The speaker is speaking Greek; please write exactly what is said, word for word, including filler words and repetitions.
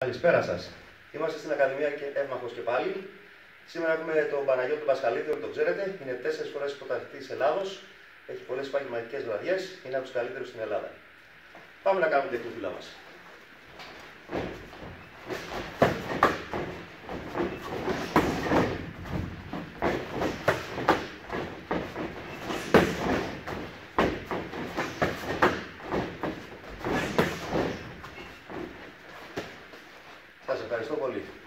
Καλησπέρα σας. Είμαστε στην Ακαδημία και Εύμαχος και πάλι. Σήμερα έχουμε τον Παναγιώτη τον Πασχαλίδη, όλοι τον ξέρετε. Είναι τέσσερις φορές πρωταθλητής Ελλάδος. Έχει πολλές επαγγελματικές βραδιές. Είναι από τους καλύτερους στην Ελλάδα. Πάμε να κάνουμε την εκπομπούλα μας. Σας ευχαριστώ πολύ.